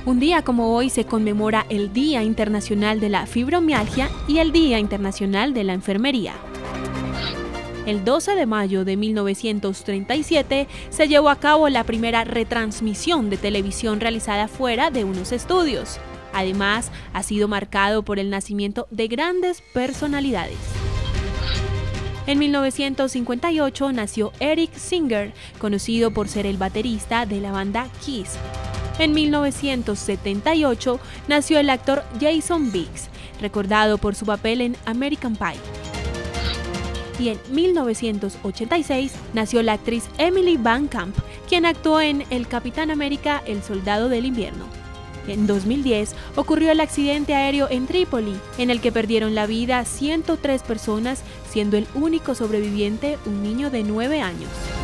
Un día como hoy se conmemora el Día Internacional de la Fibromialgia y el Día Internacional de la Enfermería. El 12 de mayo de 1937 se llevó a cabo la primera retransmisión de televisión realizada fuera de unos estudios. Además, ha sido marcado por el nacimiento de grandes personalidades. En 1958 nació Eric Singer, conocido por ser el baterista de la banda Kiss. En 1978 nació el actor Jason Biggs, recordado por su papel en American Pie. Y en 1986 nació la actriz Emily Van Camp, quien actuó en El Capitán América, el Soldado del Invierno. En 2010 ocurrió el accidente aéreo en Trípoli, en el que perdieron la vida 103 personas, siendo el único sobreviviente un niño de 9 años.